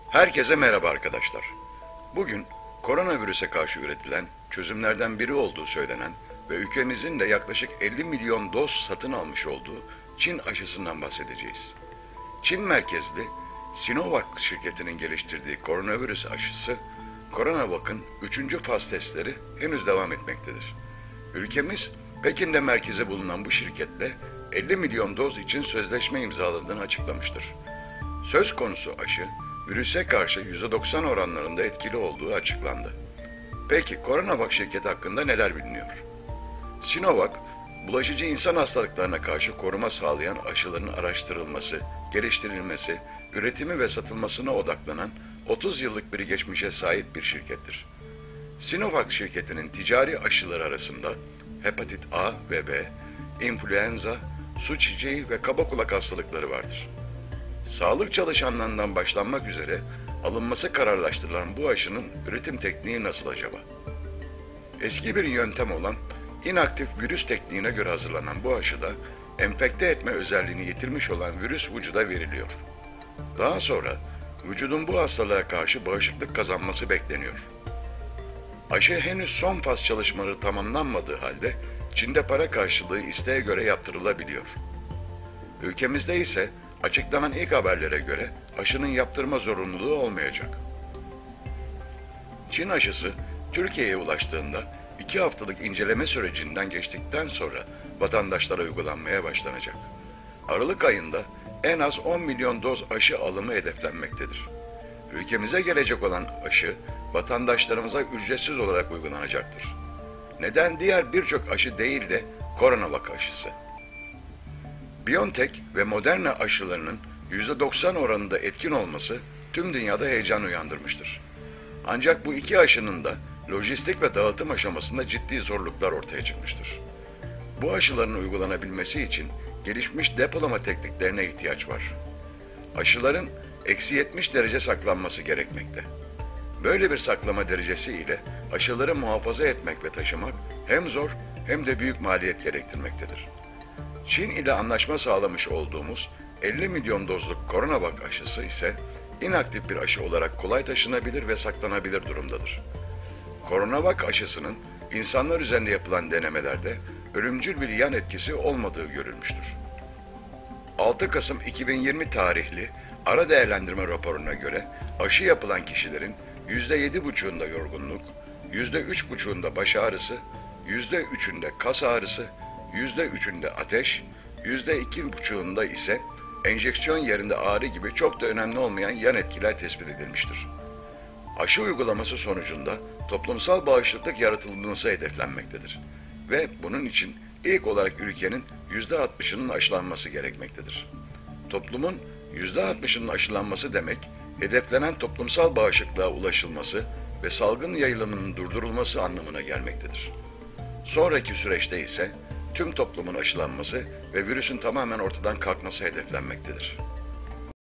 Herkese merhaba arkadaşlar. Bugün koronavirüse karşı üretilen çözümlerden biri olduğu söylenen ve ülkemizin de yaklaşık 50 milyon doz satın almış olduğu Çin aşısından bahsedeceğiz. Çin merkezli Sinovac şirketinin geliştirdiği koronavirüs aşısı, CoronaVac'ın 3. faz testleri henüz devam etmektedir. Ülkemiz Pekin'de merkezi bulunan bu şirketle 50 milyon doz için sözleşme imzaladığını açıklamıştır. Söz konusu aşı, virüse karşı %90 oranlarında etkili olduğu açıklandı. Peki CoronaVac şirketi hakkında neler biliniyor? Sinovac, bulaşıcı insan hastalıklarına karşı koruma sağlayan aşıların araştırılması, geliştirilmesi, üretimi ve satılmasına odaklanan 30 yıllık bir geçmişe sahip bir şirkettir. Sinovac şirketinin ticari aşıları arasında hepatit A ve B, influenza, su çiçeği ve kaba kulak hastalıkları vardır. Sağlık çalışanlarından başlanmak üzere alınması kararlaştırılan bu aşının üretim tekniği nasıl acaba? Eski bir yöntem olan inaktif virüs tekniğine göre hazırlanan bu aşıda enfekte etme özelliğini yitirmiş olan virüs vücuda veriliyor. Daha sonra vücudun bu hastalığa karşı bağışıklık kazanması bekleniyor. Aşı henüz son faz çalışmaları tamamlanmadığı halde Çin'de para karşılığı isteğe göre yaptırılabiliyor. Ülkemizde ise açıklanan ilk haberlere göre aşının yaptırma zorunluluğu olmayacak. Çin aşısı Türkiye'ye ulaştığında 2 haftalık inceleme sürecinden geçtikten sonra vatandaşlara uygulanmaya başlanacak. Aralık ayında en az 10 milyon doz aşı alımı hedeflenmektedir. Ülkemize gelecek olan aşı vatandaşlarımıza ücretsiz olarak uygulanacaktır. Neden diğer birçok aşı değil de CoronaVac aşısı? BioNTech ve Moderna aşılarının %90 oranında etkin olması tüm dünyada heyecan uyandırmıştır. Ancak bu iki aşının da lojistik ve dağıtım aşamasında ciddi zorluklar ortaya çıkmıştır. Bu aşıların uygulanabilmesi için gelişmiş depolama tekniklerine ihtiyaç var. Aşıların -70 derece saklanması gerekmekte. Böyle bir saklama derecesi ile aşıları muhafaza etmek ve taşımak hem zor hem de büyük maliyet gerektirmektedir. Çin ile anlaşma sağlamış olduğumuz 50 milyon dozluk CoronaVac aşısı ise inaktif bir aşı olarak kolay taşınabilir ve saklanabilir durumdadır. CoronaVac aşısının insanlar üzerinde yapılan denemelerde ölümcül bir yan etkisi olmadığı görülmüştür. 6 Kasım 2020 tarihli ara değerlendirme raporuna göre aşı yapılan kişilerin %7,5'unda yorgunluk, %3,5'unda baş ağrısı, %3'ünde kas ağrısı, %3'ünde ateş, %2,5'unda ise enjeksiyon yerinde ağrı gibi çok da önemli olmayan yan etkiler tespit edilmiştir. Aşı uygulaması sonucunda toplumsal bağışıklık yaratılması hedeflenmektedir ve bunun için ilk olarak ülkenin %60'ının aşılanması gerekmektedir. Toplumun %60'ının aşılanması demek, hedeflenen toplumsal bağışıklığa ulaşılması ve salgın yayılımının durdurulması anlamına gelmektedir. Sonraki süreçte ise tüm toplumun aşılanması ve virüsün tamamen ortadan kalkması hedeflenmektedir.